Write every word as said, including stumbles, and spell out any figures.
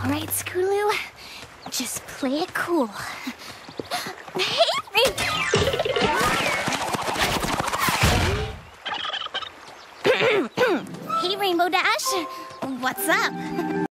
All right, Scootaloo, just play it cool. Hey, Rainbow! Hey, Rainbow Dash. What's up?